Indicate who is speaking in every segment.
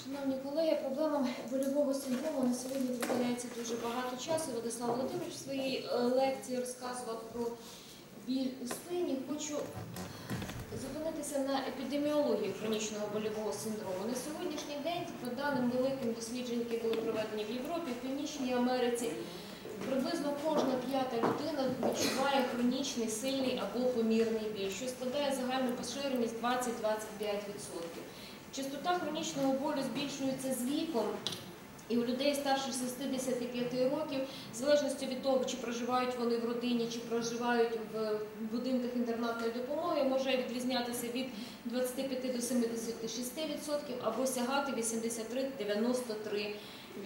Speaker 1: Шановні колеги, проблемам больового синдрому на сьогодні приділяється дуже багато часу. Владислав Володимирович в своїй лекції розказував про біль у спині. Хочу зупинитися на епідеміології хронічного больового синдрому. На сьогоднішній день, по даним великим досліджень, які були проведені в Європі, в Північній Америці, приблизно кожна п'ята людина відчуває хронічний, сильний або помірний біль, що складає загальну поширеність 20-25%. Частота хронічного болю збільшується з віком, і у людей старше 65 років, в залежності від того, чи проживають вони в родині, чи проживають в будинках інтернатної допомоги, може відрізнятися від 25 до 76% або сягати 83-93%.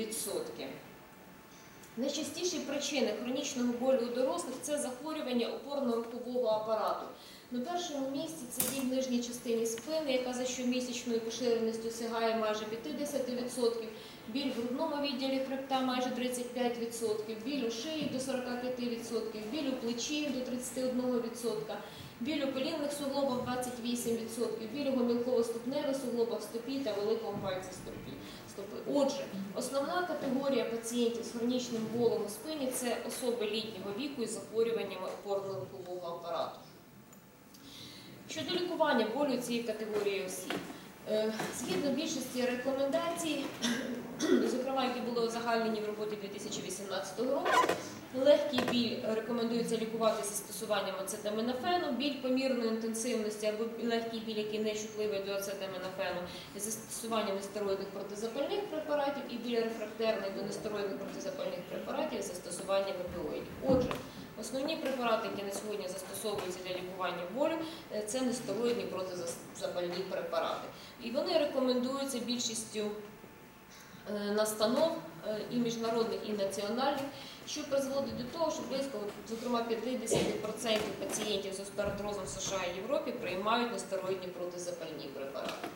Speaker 1: Найчастіші причини хронічного болю у дорослих – це захворювання опорно-рухового апарату. На першому місці це біль в нижній частині спини, яка за щомісячною поширеністю сягає майже 50%, біль в грудному відділі хребта майже 35%, біль у шиї до 45%, біль у плечі до 31%, біль у колінних суглобах 28%, біль у гомілково-ступневих суглобах в стопі та великому пальці стопи. Отже, основна категорія пацієнтів з хронічним болем у спині – це особи літнього віку із захворюваннями опорно-рухового апарату. Щодо лікування болю цієї категорії осіб, згідно більшості рекомендацій, зокрема, які були узагальнені в роботі 2018 року, легкий біль рекомендується лікувати зі застосуванням ацетамінофену, біль помірної інтенсивності або легкий біль, який не чутливий до ацетамінофену, зі застосуванням нестероїдних протизапальних препаратів і біль рефрактерний до нестероїдних протизапальних препаратів зі застосуванням опіоїдів. Отже, основні препарати, які на сьогодні застосовуються для лікування болю, це нестероїдні протизапальні препарати. І вони рекомендуються більшістю настанов і міжнародних, і національних, що призводить до того, що близько, зокрема, 50% пацієнтів з остеоартрозом в США і Європі приймають нестероїдні протизапальні препарати.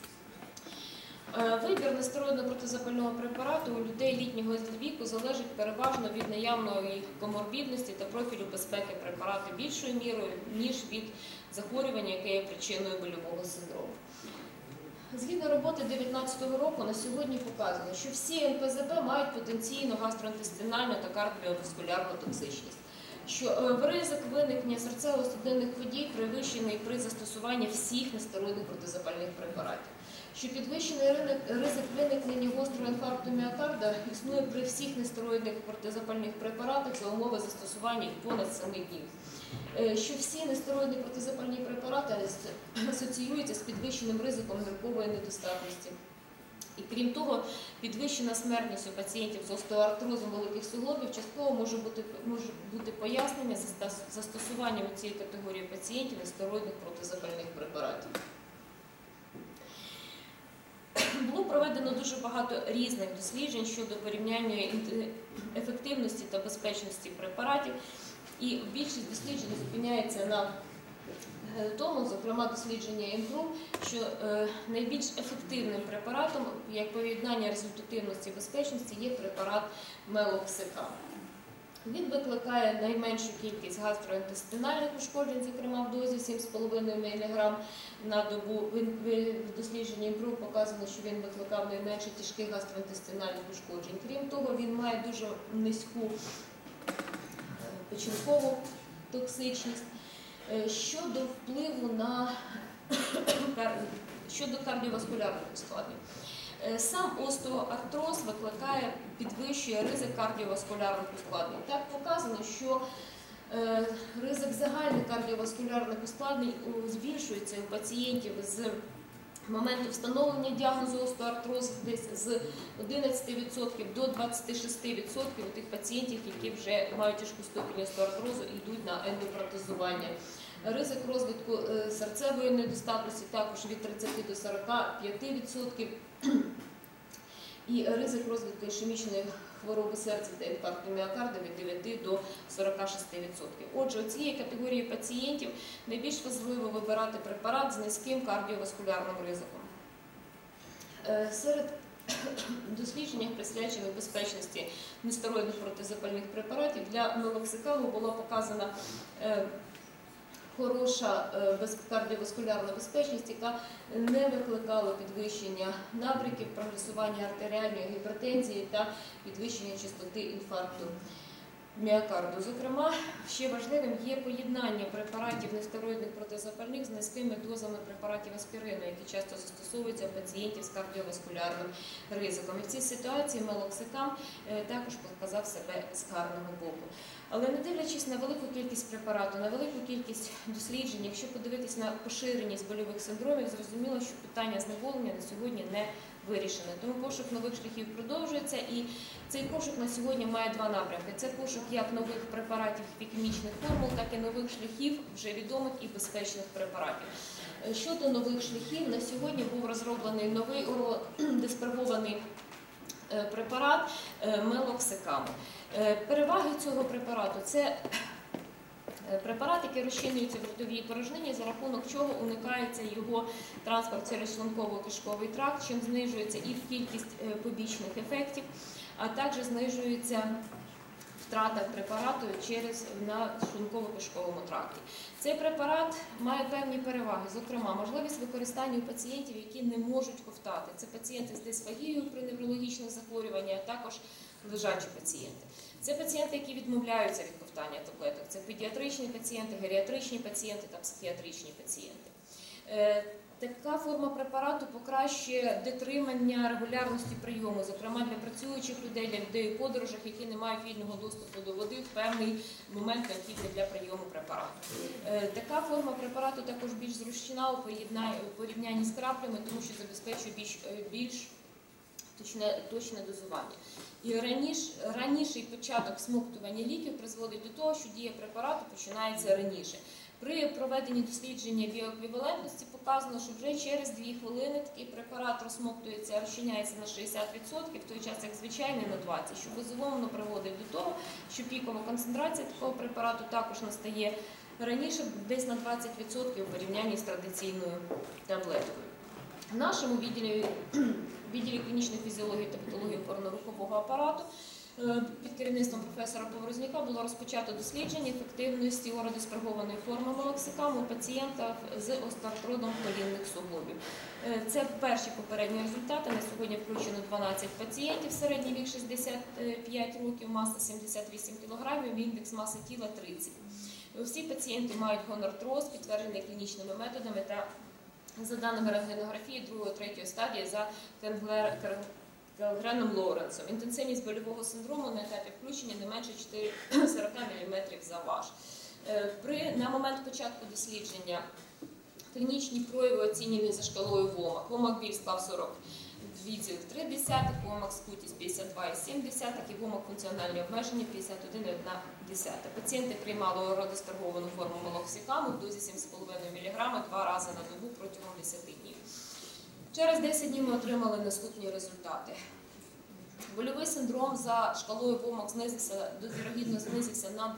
Speaker 1: Вибір нестероїдного протизапального препарату у людей літнього віку залежить переважно від наявної коморбідності та профілю безпеки препарату більшою мірою, ніж від захворювання, яке є причиною больового синдрому. Згідно роботи 2019 року, на сьогодні показано, що всі НПЗП мають потенційну гастроінтестинальну та кардіоваскулярну токсичність, що ризик виникнення серцево-судинних подій перевищений при застосуванні всіх нестероїдних протизапальних препаратів, що підвищений ризик виникнення гострого інфаркту міокарда існує при всіх нестероїдних протизапальних препаратах за умови застосування їх понад 7 днів, що всі нестероїдні протизапальні препарати асоціюються з підвищеним ризиком грибкової недостатності. І крім того, підвищена смертність у пацієнтів з остеоартрозом великих суглобів частково може бути пояснення застосуванням у цій категорії пацієнтів нестероїдних протизапальних препаратів. Було проведено дуже багато різних досліджень щодо порівняння ефективності та безпечності препаратів, і більшість досліджень зупиняється на тому, зокрема дослідження ІМПРУ, що найбільш ефективним препаратом, як поєднання результативності і безпечності, є препарат Мелоксикам. Він викликає найменшу кількість гастроінтестинальних ушкоджень, зокрема в дозі 7,5 мг на добу. В дослідженні ІМПРУ показано, що він викликав найменше тяжких гастроінтестинальних ушкоджень. Крім того, він має дуже низьку печінкову токсичність. Щодо впливу щодо кардіоваскулярних ускладнень. Сам остеоартроз підвищує ризик кардіоваскулярних ускладнень. Так показано, що ризик загальних кардіоваскулярних ускладнень збільшується у пацієнтів з моменту встановлення діагнозу остеоартроз десь з 11% до 26% у тих пацієнтів, які вже мають тяжку ступінь остеоартрозу і йдуть на ендопротезування. Ризик розвитку серцевої недостатності також від 30 до 45%. І ризик розвитку ішемічної хвороби серця та інфаркту міокарда від 9 до 46%. Отже, у цієї категорії пацієнтів найбільш важливо вибирати препарат з низьким кардіоваскулярним ризиком. Серед досліджень, присвячених безпечності нестероїдних протизапальних препаратів, для Мелоксикаму була показана хороша кардіоваскулярна безпечність, яка не викликала підвищення набряків, прогресування артеріальної гіпертензії та підвищення частоти інфаркту міокарду. Зокрема, ще важливим є поєднання препаратів нестероїдних протизапальних з низькими дозами препаратів аспірину, які часто застосовуються у пацієнтів з кардіоваскулярним ризиком. І в цій ситуації мелоксикам також показав себе з гарного боку. Але не дивлячись на велику кількість препарату, на велику кількість досліджень, якщо подивитись на поширеність больових синдромів, зрозуміло, що питання знеболення на сьогодні не вирішене. Тому пошук нових шляхів продовжується, і цей пошук на сьогодні має два напрямки. Це пошук як нових препаратів хімічних формул, так і нових шляхів вже відомих і безпечних препаратів. Щодо нових шляхів, на сьогодні був розроблений новий ородиспербований препарат мелоксикам. Переваги цього препарату – це препарат, який розчинюється в ротовій порожнині, за рахунок чого уникається його транспорт через шлунково-кишковий тракт, чим знижується і кількість побічних ефектів, а також знижується втрата препарату на шлунково-кишковому тракті. Цей препарат має певні переваги, зокрема, можливість використання у пацієнтів, які не можуть ковтати. Це пацієнти з дисфагією при неврологічних захворюваннях, а також лежачі пацієнти. Це пацієнти, які відмовляються від ковтання таблеток. Це педіатричні пацієнти, геріатричні пацієнти та психіатричні пацієнти. Така форма препарату покращує дотримання регулярності прийому, зокрема для працюючих людей, для людей у подорожах, які не мають вільного доступу до води в певний момент необхідний для прийому препарату. Така форма препарату також більш зручна у порівнянні з краплями, тому що забезпечує більш точне дозування. І раніший початок смоктування ліків призводить до того, що дія препарату починається раніше. При проведенні дослідження біоеквівалентності показано, що вже через 2 хвилини такий препарат розсмоктується, розчиняється на 60%, в той час як звичайний на 20%, що безумовно приводить до того, що пікова концентрація такого препарату також настає раніше, десь на 20% у порівнянні з традиційною таблеткою. В нашому відділі клінічної фізіології та патології опорно-рухового апарату під керівництвом професора Поворозняка було розпочато дослідження ефективності ородиспербованої форми мелоксикам у пацієнтах з остеоартрозом колінних суглобів. Це перші попередні результати. На сьогодні включено 12 пацієнтів, середній вік 65 років, маса 78 кг, індекс маси тіла 30. Всі пацієнти мають гонартроз, підтверджений клінічними методами та за даними рентгенографії 2-3 стадії за Кенгреном Лоуренсом. Інтенсивність больового синдрому на етапі включення не менше 40 мм за ваш. На момент початку дослідження клінічні прояви оцінені за шкалою ВОМАК. ВОМАК біль склав 42,3, ВОМАК скутість 52,7 і ВОМАК функціональні обмеження 51,1. Пацієнти приймали ородиспербовану форму мелоксикаму в дозі 7,5 мг 2 рази на добу протягом 10 днів. Через 10 днів ми отримали наступні результати. Больовий синдром за шкалою ВОМАК вірогідно знизився на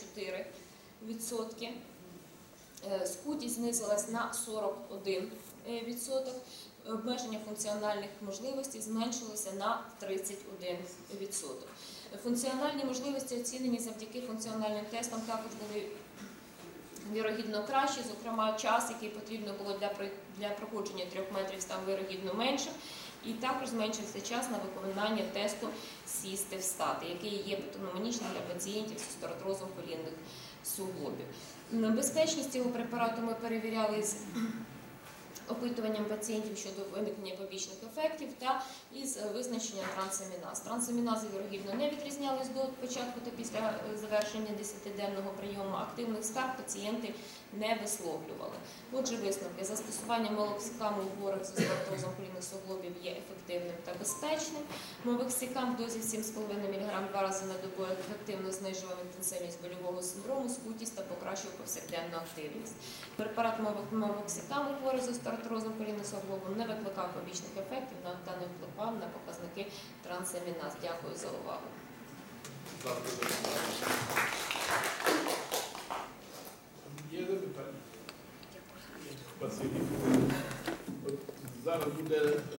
Speaker 1: 24%, скутість знизилась на 41%, обмеження функціональних можливостей зменшилося на 31%. Функціональні можливості оцінені завдяки функціональним тестам також були вірогідно кращі, зокрема час, який потрібно було для проходження 3 метрів, став вірогідно меншим, і також зменшився час на виконання тесту сісти-встати, який є патогномонічним для пацієнтів з остеоартрозом колінних суглобів. Безпечність цього препарату ми перевіряли з опитуванням пацієнтів щодо виникнення побічних ефектів та із визначенням трансаміназ. Трансамінази, вірогідно, не відрізнялись до початку та після завершення 10-денного прийому. Активних скарг пацієнти не висловлювали. Отже, висновки. Застосування мелоксикаму у хворих з остеоартрозом колінних суглобів є ефективним та безпечним. Мелоксикам в дозі 7,5 мг 2 рази на добу ефективно знижував інтенсивність больового синдрому, скутість та покращував повсякденну активність. Препарат мелоксикам у хворих з остеоартрозом колінних суглобів не викликав побічних ефектів та не впливав на показники трансаміназ. Дякую за увагу.
Speaker 2: Є запитання? Спасибі. Зараз буде